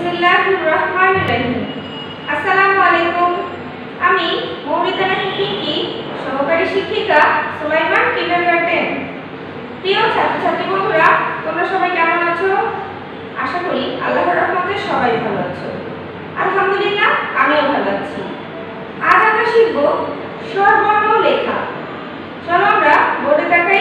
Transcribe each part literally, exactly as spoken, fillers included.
বিসমিল্লাহির রহমানির রহিম। আসসালামু আলাইকুম। আমি মৌমিতা নাহিদ পিঙ্কি, সহকারী শিক্ষিকা, সুলাইমান কিন্ডারগার্টেন। প্রিয় ছাত্রছাত্রী বন্ধুরা, তোমরা সবাই কেমন আছো? আশা করি আল্লাহর রহমতে সবাই ভালো আছো। আলহামদুলিল্লাহ, আমিও ভালো আছি। আজ আমরা শিখব স্বরবর্ণ লেখা। চলো আমরা বোর্ডে দেখাই।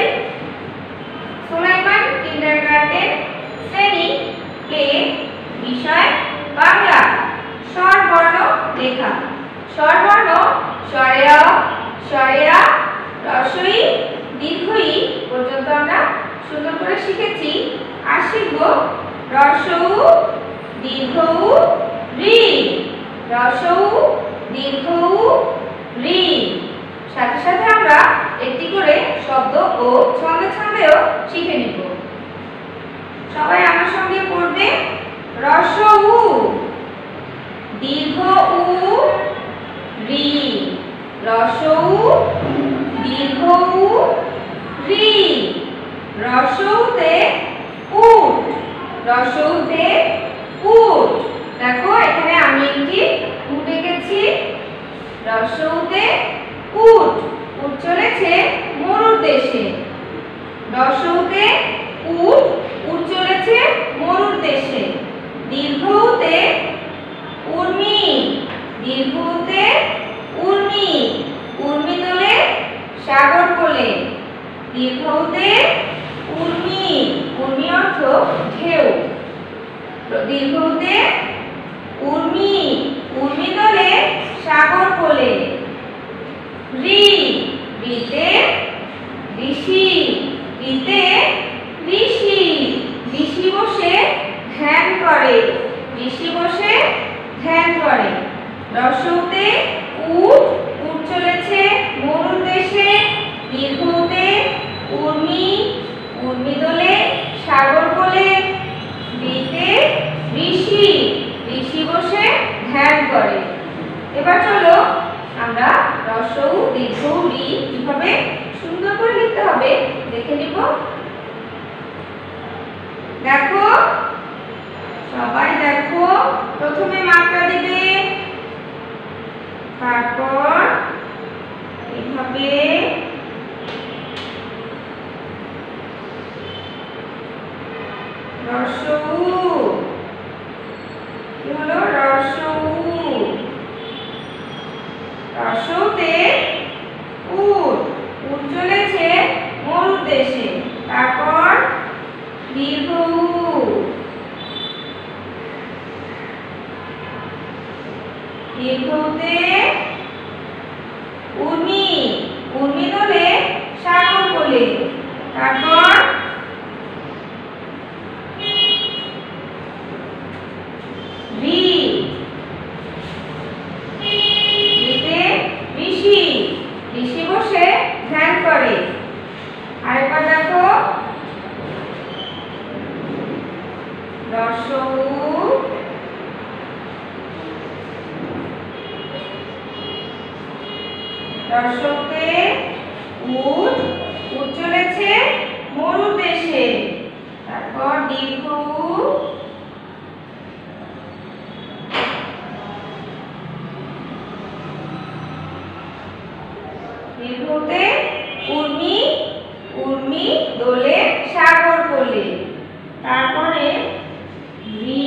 সুলাইমান কিন্ডারগার্টেন, শ্রেণী প্লে, বিষয় বাংলা। স্বরবর্ণ লেখা। স্বরবর্ণ স্বরে অ, স্বরে আ, হ্রস্ব ই, দীর্ঘ ই পর্যন্ত আমরা সুন্দর করে শিখেছি। আর শিখব হ্রস্ব উ, দীর্ঘ উ, ঋ, হ্রস্ব উ, দীর্ঘ উ, ঋ। সাথে সাথে আমরা একটি করে শব্দ ও ছন্দে ছন্দেও শিখে নিব। সবাই আমার সঙ্গে পড়বে। হ্রস্ব উ, দীর্ঘ উ, ঋ, হ্রস্ব উ, দীর্ঘ উ, ঋ। হ্রস্ব উতে উট, হ্রস্ব উতে উট। দেখো এখানে আমি একটি উট এঁকেছি। হ্রস্ব উতে উট, উট চলেছে মরুর দেশে। হ্রস্ব উতে উট, উট চলেছে মরুর দেশে। দীর্ঘ উতে উর্মি, দীর্ঘ উতে উর্মি, উর্মি দোলে সাগর কোলে। দীর্ঘ উতে উর্মি, উর্মি অর্থ ঢেউ। দীর্ঘ উতে উর্মি, উর্মি দোলে সাগর কোলে। ঋ, ঋতে ঋষি, ঋতে ঋষি, ঋষি বসে ধ্যান করে, ঋষি বসে ধ্যান করে। হ্রস্ব উতে উট, উট চলেছে মরুর দেশে। দীর্ঘ উতে উর্মি, উর্মি দোলে সাগর কোলে। ঋতে ঋষি, ঋষি বসে ধ্যান করে। এবার চলো আমরা হ্রস্ব উ, দীর্ঘ উ, ঋ কিভাবে সুন্দর করে লিখতে হবে দেখে নিব। দেখো সবাই দেখো, প্রথমে মাত্রা দিবে, তারপর এইভাবে হ্রস্ব উ, কি হলো? হ্রস্ব উ, হ্রস্ব উতে উট, উট চলেছে মরুর দেশে। তারপর দীর্ঘ উ, দীর্ঘ উতে উর্মি, উর্মি দোলে সাগর কোলে। তারপর ঋ, ঋতে ঋষি, ঋষি বসে ধ্যান করে। আরেকবার দেখো, হ্রস্ব উ, হ্রস্ব উতে উট, উট চলেছে মরুর দেশে। তারপর দীর্ঘ উ, দীর্ঘ উতে উর্মি, উর্মি দোলে সাগর কোলে। তারপরে ঋ,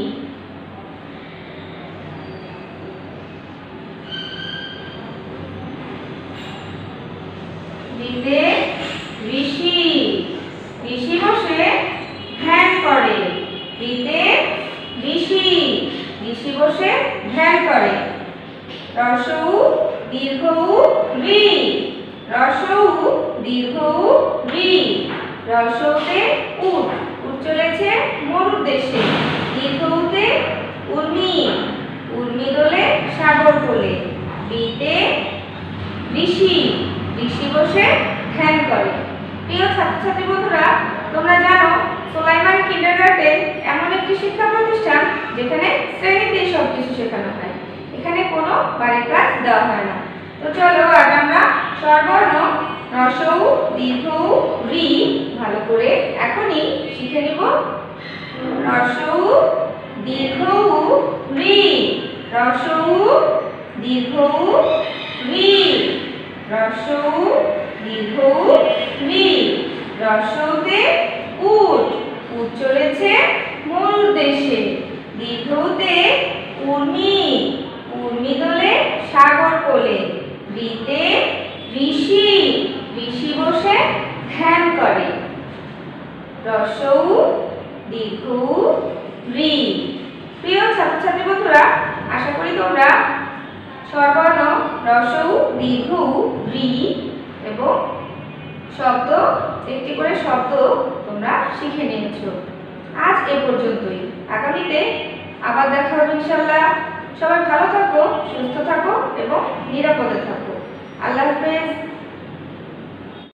ঋতে ঋষি, ঋষি বসে ধ্যান করে। ঋতে ঋষি, ঋষি বসে ধ্যান করে। হ্রস্ব উ, দীর্ঘ উ, ঋ, হ্রস্ব উ, দীর্ঘ উ, ঋ। হ্রস্ব উতে উট, উট চলেছে মরুর দেশে। দীর্ঘ উতে উর্মি, উর্মি দোলে সাগর কোলে। ঋতে ঋষি, ঋষি বসে ধ্যান করে। প্রিয় ছাত্রছাত্রী বন্ধুরা, তোমরা জানো সুলাইমান কিন্ডারগার্টেন এমন একটি শিক্ষা প্রতিষ্ঠান যেখানে শ্রেণীতে সবকিছু শেখানো হয়, এখানে কোনো বাড়ির কাজ দেওয়া হয় না। তো চলো আজ আমরা স্বরবর্ণ হ্রস্ব উ, দীর্ঘ উ, ঋ ভালো করে এখনই শিখে নিব। হ্রস্ব উ, দীর্ঘ উ, রি, রস্বউ দীর্ঘউ রি, রস্বউ দীর্ঘউ রি। রস্বউতে উট, উট চলেছে মরুর দেশে। দীর্ঘউতে উর্মি, উর্মি দোলে সাগর কোলে। রিতে ঋষি, ঋষি বসে ধ্যান করে। রস্বউ দীর্ঘউ রি। প্রিয় ছাত্রছাত্রী বন্ধুরা, আশা করি তোমরা স্বরবর্ণ রস্বউ দীর্ঘউ রি এবং শব্দ একটি করে শব্দ তোমরা শিখে নিয়েছো। আজ এ পর্যন্তই। আগামীতে আবার দেখা হবে ইনশাআল্লাহ। সবাই ভালো থাকো, সুস্থ থাকো এবং নিরাপদে থাকো। আল্লাহ হাফেজ।